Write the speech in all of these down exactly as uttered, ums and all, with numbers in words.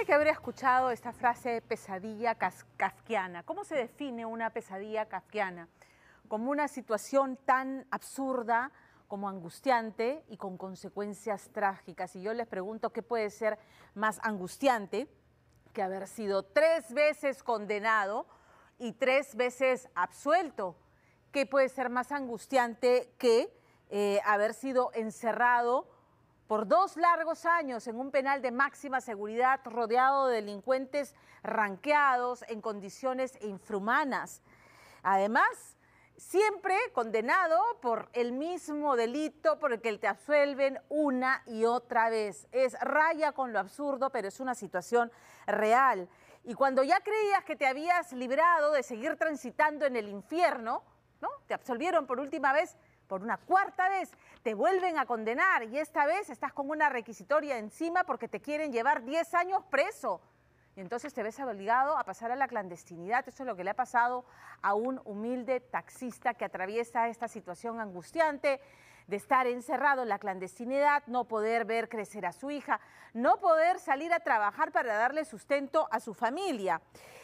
tiene que haber escuchado esta frase pesadilla kafkiana. ¿Cómo se define una pesadilla kafkiana? Como una situación tan absurda como angustiante y con consecuencias trágicas. Y yo les pregunto, ¿qué puede ser más angustiante que haber sido tres veces condenado y tres veces absuelto? ¿Qué puede ser más angustiante que eh, haber sido encerrado por dos largos años en un penal de máxima seguridad, rodeado de delincuentes ranqueados en condiciones infrahumanas? Además, siempre condenado por el mismo delito por el que te absuelven una y otra vez. Es raya con lo absurdo, pero es una situación real. Y cuando ya creías que te habías librado de seguir transitando en el infierno, ¿no? Te absolvieron por última vez, por una cuarta vez, te vuelven a condenar y esta vez estás con una requisitoria encima porque te quieren llevar diez años preso. Y entonces te ves obligado a pasar a la clandestinidad. Eso es lo que le ha pasado a un humilde taxista que atraviesa esta situación angustiante de estar encerrado en la clandestinidad, no poder ver crecer a su hija, no poder salir a trabajar para darle sustento a su familia.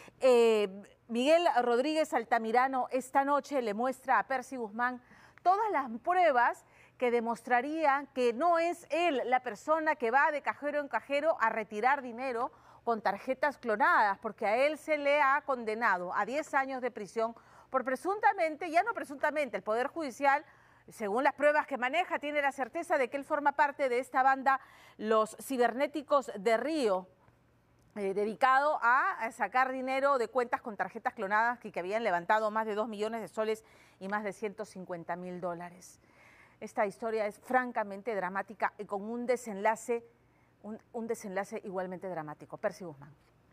Eh, Miguel Rodríguez Altamirano esta noche le muestra a Percy Guzmán todas las pruebas que demostrarían que no es él la persona que va de cajero en cajero a retirar dinero con tarjetas clonadas, porque a él se le ha condenado a diez años de prisión por presuntamente, ya no presuntamente, el Poder Judicial, según las pruebas que maneja, tiene la certeza de que él forma parte de esta banda, los cibernéticos de Río, eh, dedicado a sacar dinero de cuentas con tarjetas clonadas que, que habían levantado más de dos millones de soles y más de ciento cincuenta mil dólares. Esta historia es francamente dramática y con un desenlace Un, un desenlace igualmente dramático. Percy Guzmán.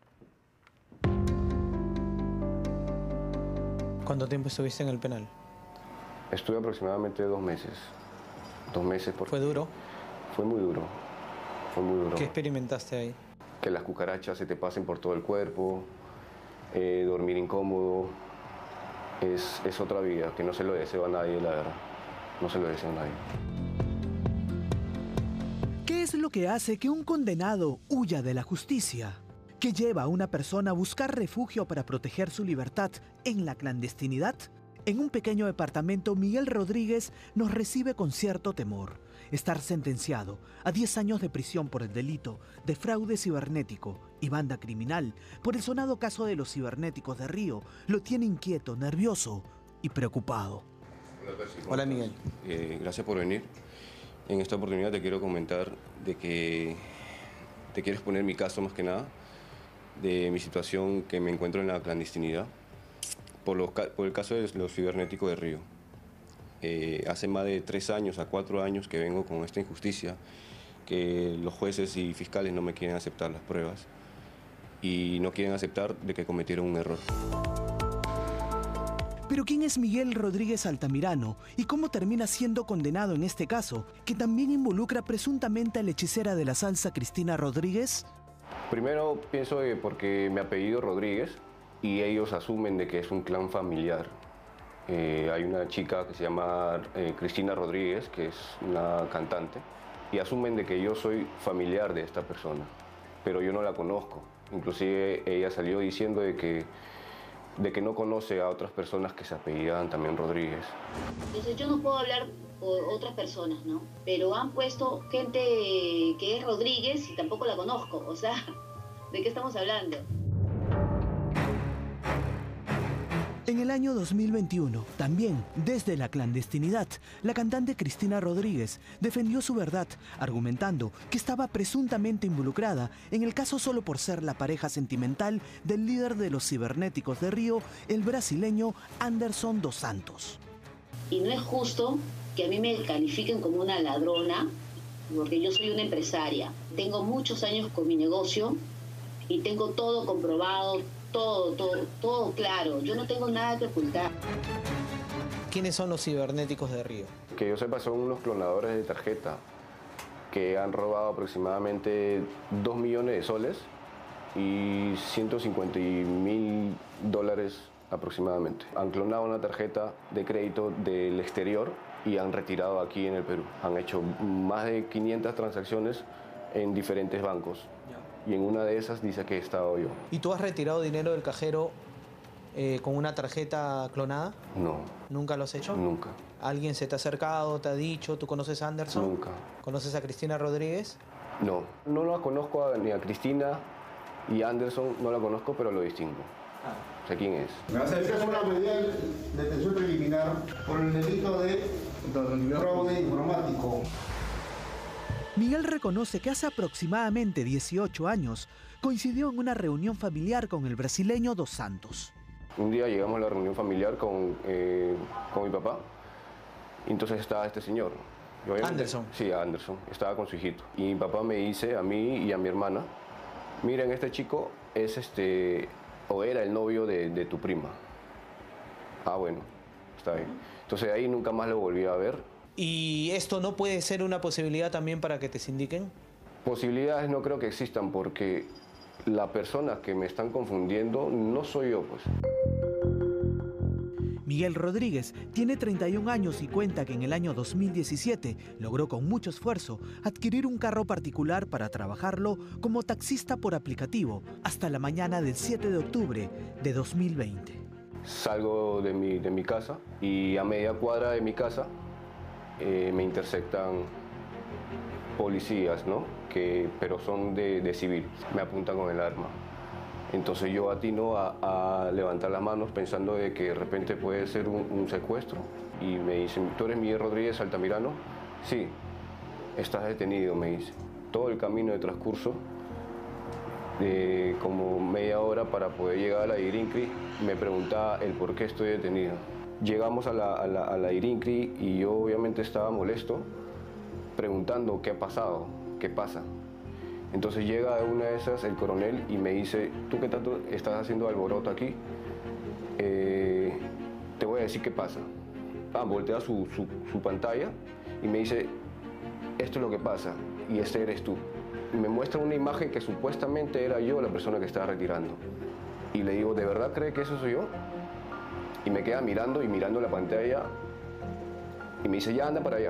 ¿Cuánto tiempo estuviste en el penal? Estuve aproximadamente dos meses. Dos meses porque... ¿Fue duro? Fue muy duro. Fue muy duro. ¿Qué experimentaste ahí? Que las cucarachas se te pasen por todo el cuerpo, eh, dormir incómodo. Es, es otra vida que no se lo deseo a nadie, la verdad. No se lo deseo a nadie. ¿Qué es lo que hace que un condenado huya de la justicia? ¿Qué lleva a una persona a buscar refugio para proteger su libertad en la clandestinidad? En un pequeño departamento, Miguel Rodríguez nos recibe con cierto temor. Estar sentenciado a diez años de prisión por el delito de fraude cibernético y banda criminal por el sonado caso de los cibernéticos de Río lo tiene inquieto, nervioso y preocupado. Hola, Percy. Hola, Miguel. Eh, gracias por venir. En esta oportunidad te quiero comentar de que te quiero exponer mi caso más que nada, de mi situación que me encuentro en la clandestinidad, por, los, por el caso de los cibernéticos de Río. Eh, hace más de tres años a cuatro años que vengo con esta injusticia, que los jueces y fiscales no me quieren aceptar las pruebas y no quieren aceptar de que cometieron un error. Pero ¿quién es Miguel Rodríguez Altamirano y cómo termina siendo condenado en este caso, que también involucra presuntamente a la hechicera de la salsa Cristina Rodríguez? Primero pienso que porque mi apellido Rodríguez y ellos asumen de que es un clan familiar. Eh, hay una chica que se llama eh, Cristina Rodríguez, que es una cantante, y asumen de que yo soy familiar de esta persona, pero yo no la conozco. Inclusive ella salió diciendo de que de que no conoce a otras personas que se apellidan también Rodríguez. Entonces yo no puedo hablar por otras personas, ¿no? Pero han puesto gente que es Rodríguez y tampoco la conozco, o sea, ¿de qué estamos hablando? En el año dos mil veintiuno, también desde la clandestinidad, la cantante Cristina Rodríguez defendió su verdad, argumentando que estaba presuntamente involucrada en el caso solo por ser la pareja sentimental del líder de los cibernéticos de Río, el brasileño Anderson dos Santos. Y no es justo que a mí me califiquen como una ladrona, porque yo soy una empresaria. Tengo muchos años con mi negocio y tengo todo comprobado, todo, todo, todo claro. Yo no tengo nada que ocultar. ¿Quiénes son los cibernéticos de Río? Que yo sepa, son unos clonadores de tarjeta que han robado aproximadamente dos millones de soles y ciento cincuenta mil dólares aproximadamente. Han clonado una tarjeta de crédito del exterior y han retirado aquí en el Perú. Han hecho más de quinientas transacciones en diferentes bancos. y en una de esas dice que he estado yo. ¿Y tú has retirado dinero del cajero eh, con una tarjeta clonada? No. ¿Nunca lo has hecho? Nunca. ¿Alguien se te ha acercado, te ha dicho, tú conoces a Anderson? Nunca. ¿Conoces a Cristina Rodríguez? No. No la conozco a, ni a Cristina y Anderson, no la conozco, pero lo distingo. Ah. Sé quién es. Me vas a decir que es una medida de detención preliminar por el delito de fraude informático. Miguel reconoce que hace aproximadamente dieciocho años coincidió en una reunión familiar con el brasileño Dos Santos. Un día llegamos a la reunión familiar con, eh, con mi papá, y entonces estaba este señor. ¿Anderson? Sí, Anderson, estaba con su hijito. Y mi papá me dice a mí y a mi hermana, miren, este chico es este, o era el novio de, de tu prima. Ah, bueno, está bien. Entonces ahí nunca más lo volví a ver. ¿Y esto no puede ser una posibilidad también para que te sindiquen? Posibilidades no creo que existan porque la persona que me están confundiendo no soy yo, pues. Miguel Rodríguez tiene treinta y un años y cuenta que en el año dos mil diecisiete logró con mucho esfuerzo adquirir un carro particular para trabajarlo como taxista por aplicativo hasta la mañana del siete de octubre de dos mil veinte. Salgo de mi, de mi casa y a media cuadra de mi casa eh, me intersectan policías, ¿no? Que, pero son de, de civil, me apuntan con el arma. Entonces yo atino a, a levantar las manos pensando de que de repente puede ser un, un secuestro y me dicen, ¿tú eres Miguel Rodríguez Altamirano? Sí, estás detenido, me dice. Todo el camino de transcurso, de como media hora para poder llegar a la IRINCRI, me preguntaba el por qué estoy detenido. Llegamos a la, a la, a la IRINCRI y yo obviamente estaba molesto, preguntando qué ha pasado, qué pasa. Entonces llega una de esas el coronel y me dice, ¿tú qué tanto estás haciendo alboroto aquí? Eh, te voy a decir qué pasa. Ah, voltea su, su, su pantalla y me dice, esto es lo que pasa y este eres tú. Y me muestra una imagen que supuestamente era yo la persona que estaba retirando. Y le digo, ¿de verdad cree que eso soy yo? Y me queda mirando y mirando la pantalla y me dice, ya anda para allá.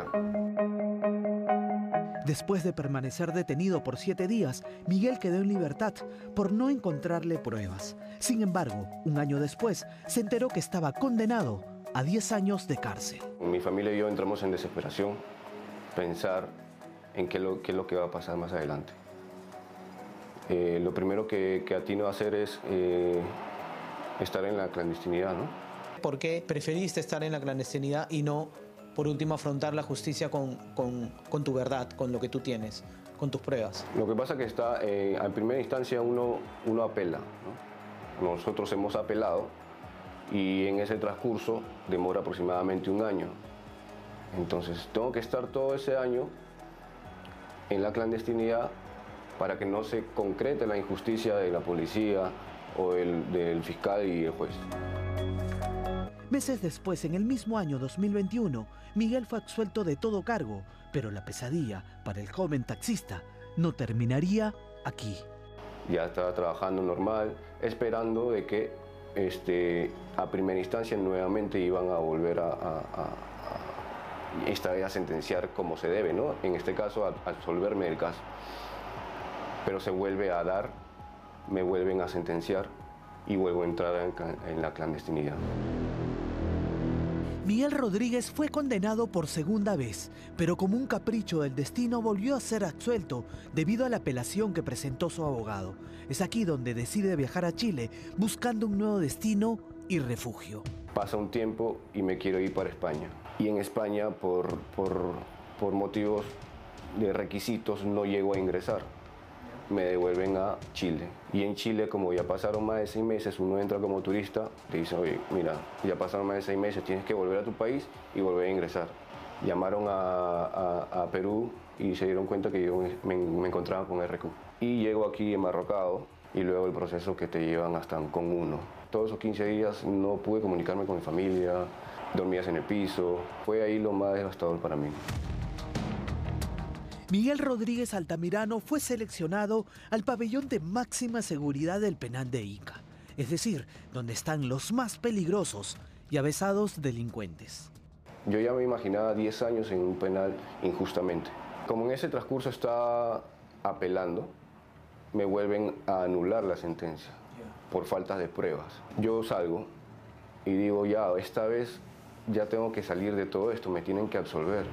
Después de permanecer detenido por siete días, Miguel quedó en libertad por no encontrarle pruebas. Sin embargo, un año después, se enteró que estaba condenado a diez años de cárcel. Mi familia y yo entramos en desesperación, pensar en qué, lo, qué es lo que va a pasar más adelante. Eh, lo primero que, que atino a hacer es eh, estar en la clandestinidad, ¿no? ¿Por qué preferiste estar en la clandestinidad y no, por último, afrontar la justicia con, con, con tu verdad, con lo que tú tienes, con tus pruebas? Lo que pasa es que está, eh, en primera instancia uno, uno apela, ¿no? Nosotros hemos apelado y en ese transcurso demora aproximadamente un año. Entonces tengo que estar todo ese año en la clandestinidad para que no se concrete la injusticia de la policía o el, del fiscal y el juez. Meses después, en el mismo año dos mil veintiuno, Miguel fue absuelto de todo cargo, pero la pesadilla para el joven taxista no terminaría aquí. Ya estaba trabajando normal, esperando de que este, a primera instancia nuevamente iban a volver a, a, a, a, esta vez a sentenciar como se debe, ¿no? En este caso, a, a absolverme del caso. Pero se vuelve a dar, me vuelven a sentenciar y vuelvo a entrar en, en la clandestinidad. Miguel Rodríguez fue condenado por segunda vez, pero como un capricho del destino volvió a ser absuelto debido a la apelación que presentó su abogado. Es aquí donde decide viajar a Chile buscando un nuevo destino y refugio. Pasa un tiempo y me quiero ir para España. Y en España, por, por, por motivos de requisitos, no llego a ingresar. Me devuelven a Chile. Y en Chile, como ya pasaron más de seis meses, uno entra como turista, te dicen, oye, mira, ya pasaron más de seis meses, tienes que volver a tu país y volver a ingresar. Llamaron a, a, a Perú y se dieron cuenta que yo me, me encontraba con R Q. Y llego aquí enmarrocado y luego el proceso que te llevan hasta con uno. Todos esos quince días no pude comunicarme con mi familia, dormías en el piso. Fue ahí lo más devastador para mí. Miguel Rodríguez Altamirano fue seleccionado al pabellón de máxima seguridad del penal de Ica, es decir, donde están los más peligrosos y avesados delincuentes. Yo ya me imaginaba diez años en un penal injustamente. Como en ese transcurso estaba apelando, me vuelven a anular la sentencia por faltas de pruebas. Yo salgo y digo, ya, esta vez ya tengo que salir de todo esto, me tienen que absolver.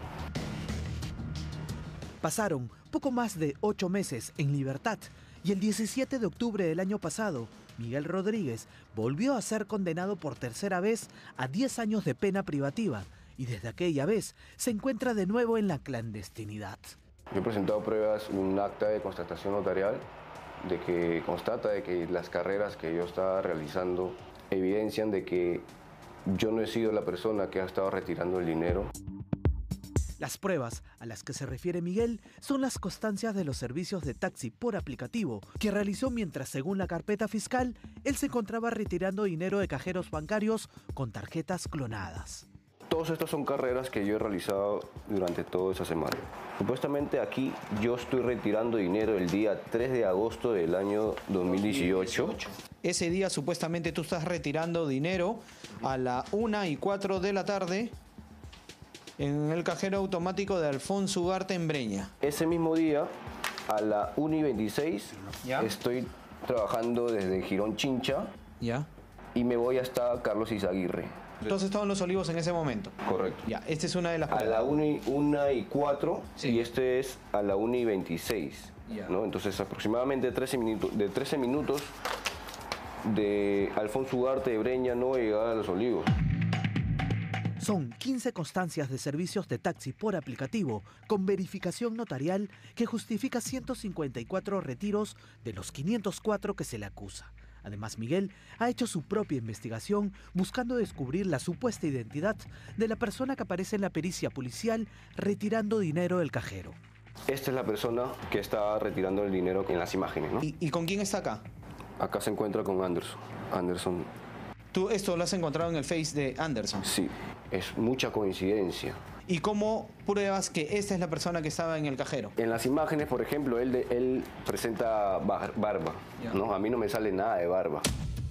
Pasaron poco más de ocho meses en libertad y el diecisiete de octubre del año pasado, Miguel Rodríguez volvió a ser condenado por tercera vez a diez años de pena privativa y desde aquella vez se encuentra de nuevo en la clandestinidad. Yo he presentado pruebas, un acta de constatación notarial de que constata de que las carreras que yo estaba realizando evidencian de que yo no he sido la persona que ha estado retirando el dinero. Las pruebas a las que se refiere Miguel son las constancias de los servicios de taxi por aplicativo que realizó mientras, según la carpeta fiscal, él se encontraba retirando dinero de cajeros bancarios con tarjetas clonadas. Todos estos son carreras que yo he realizado durante toda esa semana. Supuestamente aquí yo estoy retirando dinero el día tres de agosto del año dos mil dieciocho. Ese día supuestamente tú estás retirando dinero a la una y cuatro de la tarde en el cajero automático de Alfonso Ugarte en Breña. Ese mismo día, a la una y veintiséis, ¿Ya? estoy trabajando desde Girón Chincha. ¿Ya? Y me voy hasta Carlos Izaguirre. Entonces estaban Los Olivos en ese momento. Correcto. Ya, esta es una de las A la una y, una y cuatro, Sí. y este es a la una y veintiséis. Ya. ¿no? Entonces aproximadamente trece minutos, de trece minutos de Alfonso Ugarte de Breña no llegar a Los Olivos. Son quince constancias de servicios de taxi por aplicativo con verificación notarial que justifica ciento cincuenta y cuatro retiros de los quinientos cuatro que se le acusa. Además, Miguel ha hecho su propia investigación buscando descubrir la supuesta identidad de la persona que aparece en la pericia policial retirando dinero del cajero. Esta es la persona que está retirando el dinero en las imágenes, ¿no? ¿Y, ¿Y con quién está acá? Acá se encuentra con Anderson. Anderson, Tú esto lo has encontrado en el Face de Anderson. sí, es mucha coincidencia. ¿Y cómo pruebas que esta es la persona que estaba en el cajero? En las imágenes, por ejemplo, él, de, él presenta bar- barba, Ya. ¿no? A mí no me sale nada de barba.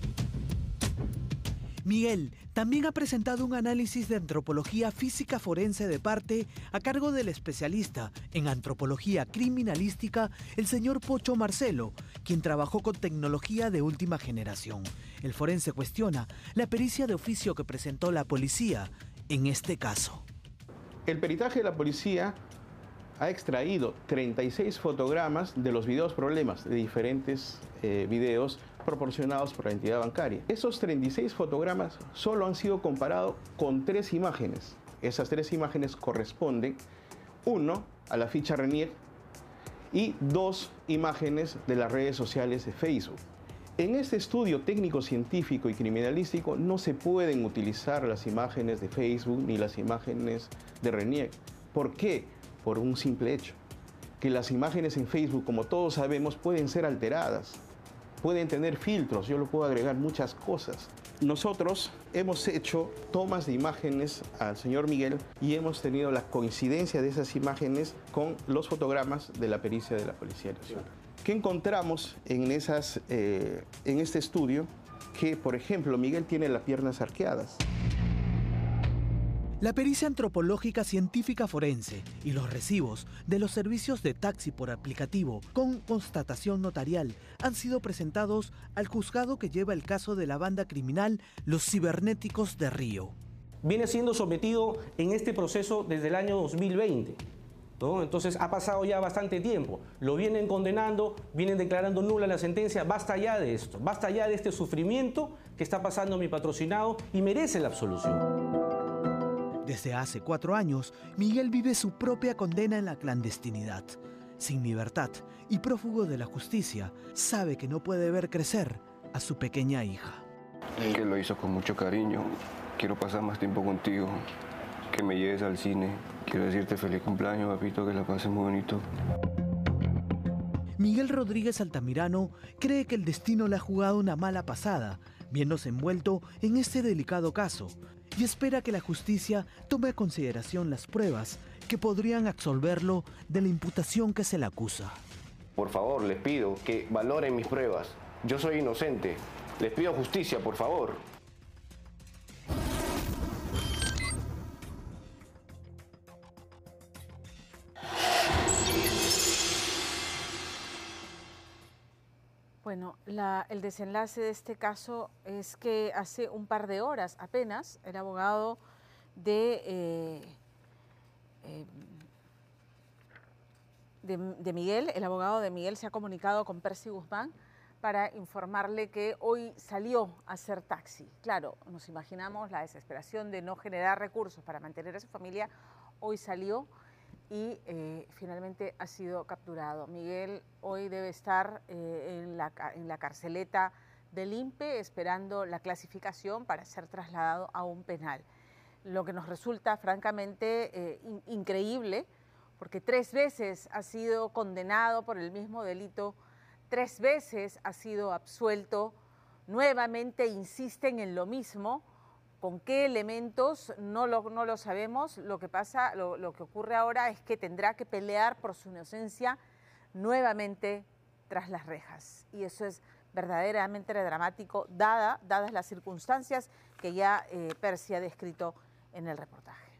Miguel también ha presentado un análisis de antropología física forense de parte a cargo del especialista en antropología criminalística, el señor Pocho Marcelo, quien trabajó con tecnología de última generación. El forense cuestiona la pericia de oficio que presentó la policía en este caso. El peritaje de la policía ha extraído treinta y seis fotogramas de los videos problemas de diferentes eh, videos proporcionados por la entidad bancaria. Esos treinta y seis fotogramas solo han sido comparados con tres imágenes. Esas tres imágenes corresponden, uno, a la ficha RENIEC y dos imágenes de las redes sociales de Facebook. En este estudio técnico, científico y criminalístico no se pueden utilizar las imágenes de Facebook ni las imágenes de RENIEC. ¿Por qué? Por un simple hecho, que las imágenes en Facebook, como todos sabemos, pueden ser alteradas, pueden tener filtros, yo lo puedo agregar muchas cosas. Nosotros hemos hecho tomas de imágenes al señor Miguel y hemos tenido la coincidencia de esas imágenes con los fotogramas de la pericia de la Policía Nacional. ¿Qué encontramos en, esas, eh, en este estudio? Que, por ejemplo, Miguel tiene las piernas arqueadas. La pericia antropológica científica forense y los recibos de los servicios de taxi por aplicativo con constatación notarial han sido presentados al juzgado que lleva el caso de la banda criminal Los Cibernéticos de Río. Viene siendo sometido en este proceso desde el año dos mil veinte. ¿no? Entonces ha pasado ya bastante tiempo. Lo vienen condenando, vienen declarando nula la sentencia. Basta ya de esto, basta ya de este sufrimiento que está pasando mi patrocinado y merece la absolución. Desde hace cuatro años, Miguel vive su propia condena en la clandestinidad. Sin libertad y prófugo de la justicia, sabe que no puede ver crecer a su pequeña hija. Que lo hizo con mucho cariño. Quiero pasar más tiempo contigo. Que me lleves al cine. Quiero decirte feliz cumpleaños, papito, que la pases muy bonito. Miguel Rodríguez Altamirano cree que el destino le ha jugado una mala pasada, viéndose envuelto en este delicado caso, y espera que la justicia tome a consideración las pruebas que podrían absolverlo de la imputación que se le acusa. Por favor, les pido que valoren mis pruebas. Yo soy inocente. Les pido justicia, por favor. Bueno, la, el desenlace de este caso es que hace un par de horas apenas el abogado de, eh, eh, de, de Miguel, el abogado de Miguel se ha comunicado con Percy Guzmán para informarle que hoy salió a hacer taxi. Claro, nos imaginamos la desesperación de no generar recursos para mantener a su familia. Hoy salió y eh, finalmente ha sido capturado. Miguel hoy debe estar eh, en, la, en la carceleta del I N P E esperando la clasificación para ser trasladado a un penal. Lo que nos resulta francamente eh, in, increíble, porque tres veces ha sido condenado por el mismo delito, tres veces ha sido absuelto, nuevamente insisten en lo mismo. ¿Con qué elementos? No lo, no lo sabemos. Lo que pasa, lo, lo que ocurre ahora es que tendrá que pelear por su inocencia nuevamente tras las rejas. Y eso es verdaderamente dramático, dada, dadas las circunstancias que ya eh, Percy ha descrito en el reportaje.